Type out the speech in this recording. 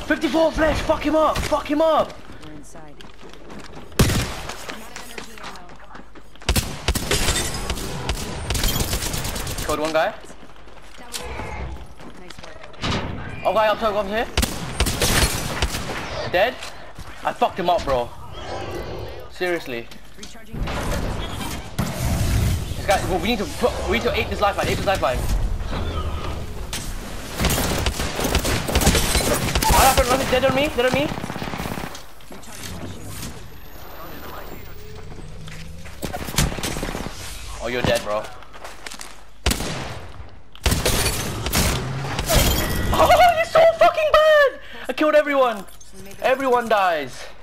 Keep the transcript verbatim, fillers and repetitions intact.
fifty-four flesh, fuck him up, fuck him up. We're inside. Killed one guy. Oh, guy up top, up here. Dead. I fucked him up, bro. Seriously. This guy, we need to put, we need to aid this lifeline, aid this lifeline. Ah, run, run, dead on me, dead on me. Oh, you're dead, bro. Oh, you're so fucking bad! I killed everyone. Everyone dies.